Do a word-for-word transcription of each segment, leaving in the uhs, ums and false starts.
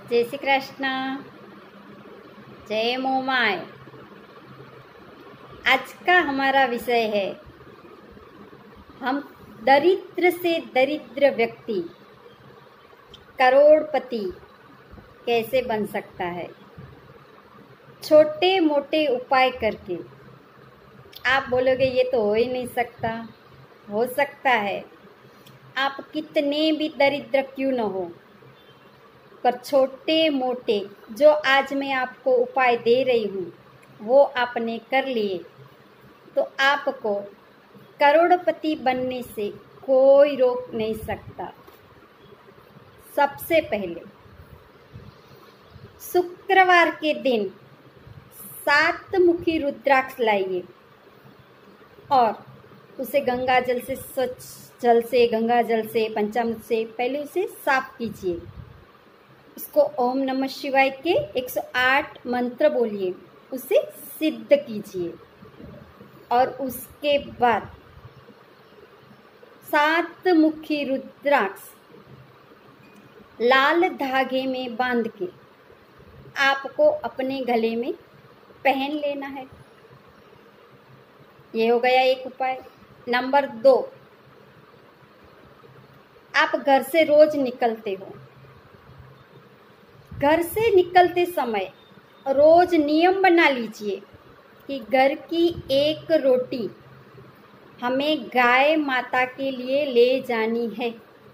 जय श्री कृष्ण, जय मोमाय। आज का हमारा विषय है हम दरिद्र से दरिद्र व्यक्ति करोड़पति कैसे बन सकता है। छोटे मोटे उपाय करके आप बोलोगे ये तो हो ही नहीं सकता। हो सकता है, आप कितने भी दरिद्र क्यों न हो, पर छोटे मोटे जो आज मैं आपको उपाय दे रही हूँ वो आपने कर लिए तो आपको करोड़पति बनने से कोई रोक नहीं सकता। सबसे पहले शुक्रवार के दिन सात मुखी रुद्राक्ष लाइए और उसे गंगा जल से, स्वच्छ जल से, गंगा जल से, पंचामृत से पहले उसे साफ कीजिए। उसको ओम नमः शिवाय के एक सौ आठ मंत्र बोलिए, उसे सिद्ध कीजिए और उसके बाद सात मुखी रुद्राक्ष लाल धागे में बांध के आपको अपने गले में पहन लेना है। ये हो गया एक उपाय। नंबर दो, आप घर से रोज निकलते हो, घर से निकलते समय रोज नियम बना लीजिए कि घर की एक रोटी हमें गाय माता के लिए ले जानी है।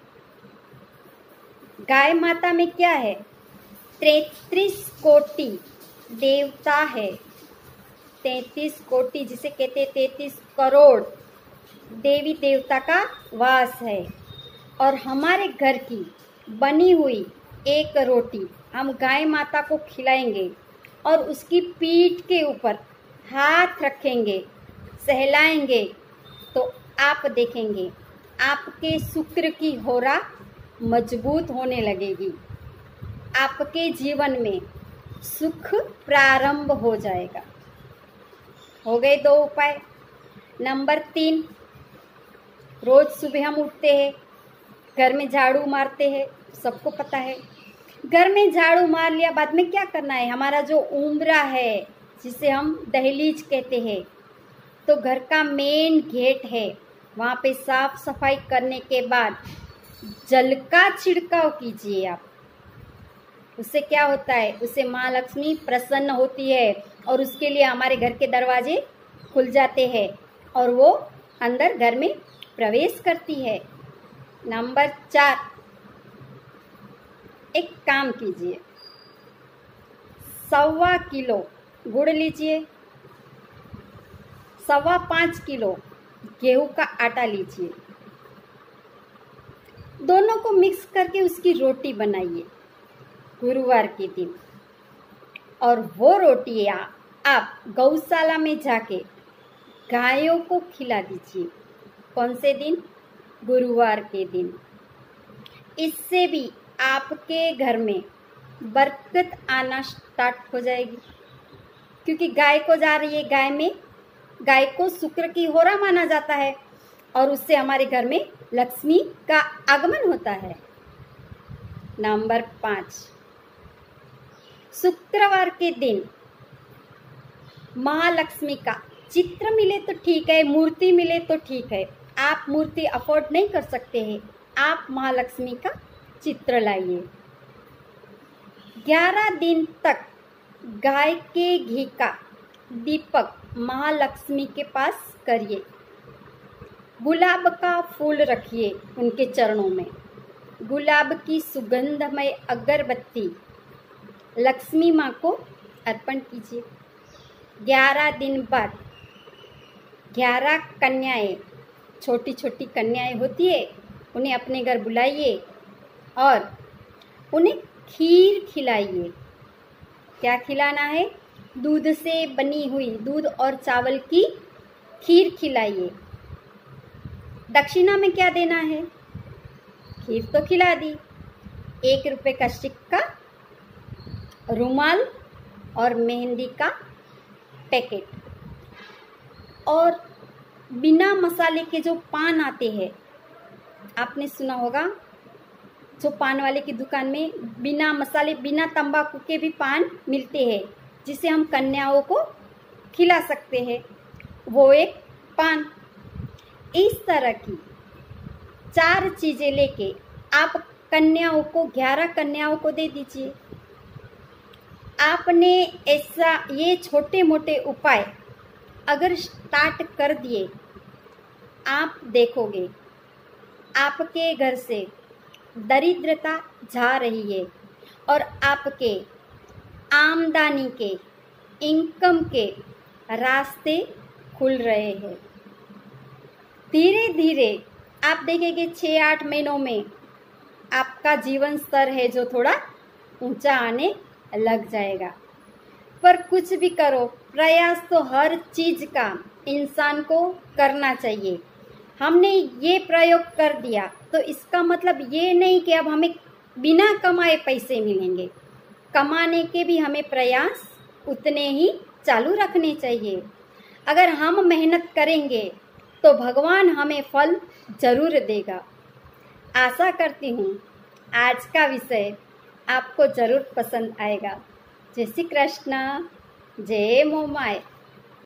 गाय माता में क्या है? तैतीस कोटि देवता है। तैतीस कोटि जिसे कहते हैं तैतीस करोड़ देवी देवता का वास है और हमारे घर की बनी हुई एक रोटी हम गाय माता को खिलाएंगे और उसकी पीठ के ऊपर हाथ रखेंगे, सहलाएंगे तो आप देखेंगे आपके शुक्र की होरा मजबूत होने लगेगी। आपके जीवन में सुख प्रारंभ हो जाएगा। हो गए दो उपाय। नंबर तीन, रोज सुबह हम उठते हैं, घर में झाड़ू मारते हैं, सबको पता है। घर में झाड़ू मार लिया, बाद में क्या करना है? हमारा जो उम्बरा है जिसे हम दहलीज कहते हैं, तो घर का मेन गेट है, वहाँ पे साफ सफाई करने के बाद जल का छिड़काव कीजिए आप। उससे क्या होता है? उससे माँ लक्ष्मी प्रसन्न होती है और उसके लिए हमारे घर के दरवाजे खुल जाते हैं और वो अंदर घर में प्रवेश करती है। नंबर चार, एक काम कीजिए, सवा किलो गुड़ लीजिए, सवा पाँच किलो गेहूं का आटा लीजिए, दोनों को मिक्स करके उसकी रोटी बनाइए गुरुवार के दिन और वो रोटी आप गौशाला में जाके गायों को खिला दीजिए। कौन से दिन? गुरुवार के दिन। इससे भी आपके घर में बरकत आना स्टार्ट हो जाएगी, क्योंकि गाय को जा रही है, गाय में गाय को शुक्र की होरा माना जाता है और उससे हमारे घर में लक्ष्मी का आगमन होता है। नंबर पाँच, शुक्रवार के दिन महालक्ष्मी का चित्र मिले तो ठीक है, मूर्ति मिले तो ठीक है। आप मूर्ति अफोर्ड नहीं कर सकते हैं, आप महालक्ष्मी का चित्र लाइए। ग्यारह दिन तक गाय के घी का दीपक महालक्ष्मी के पास करिए। गुलाब का फूल रखिए उनके चरणों में। गुलाब की सुगंधमय अगरबत्ती लक्ष्मी माँ को अर्पण कीजिए। ग्यारह दिन बाद ग्यारह कन्याएं, छोटी छोटी कन्याएं होती है, उन्हें अपने घर बुलाइए और उन्हें खीर खिलाइए। क्या खिलाना है? दूध से बनी हुई, दूध और चावल की खीर खिलाइए। दक्षिणा में क्या देना है? खीर तो खिला दी, एक रुपए का सिक्का, रुमाल और मेहंदी का पैकेट और बिना मसाले के जो पान आते हैं, आपने सुना होगा जो पान वाले की दुकान में बिना मसाले बिना तंबाकू के भी पान मिलते हैं, जिसे हम कन्याओं को खिला सकते हैं, वो एक पान। इस तरह की चार चीजें लेके आप कन्याओं को, ग्यारह कन्याओं को दे दीजिए। आपने ऐसा ये छोटे मोटे उपाय अगर स्टार्ट कर दिए, आप देखोगे आपके घर से दरिद्रता जा रही है और आपके आमदनी के, इनकम के रास्ते खुल रहे हैं। धीरे धीरे आप देखेंगे छः आठ महीनों में आपका जीवन स्तर है जो थोड़ा ऊंचा आने लग जाएगा। पर कुछ भी करो, प्रयास तो हर चीज का इंसान को करना चाहिए। हमने ये प्रयोग कर दिया तो इसका मतलब ये नहीं कि अब हमें बिना कमाए पैसे मिलेंगे। कमाने के भी हमें प्रयास उतने ही चालू रखने चाहिए। अगर हम मेहनत करेंगे तो भगवान हमें फल जरूर देगा। आशा करती हूँ आज का विषय आपको जरूर पसंद आएगा। जय श्री कृष्ण, जय मोमाय।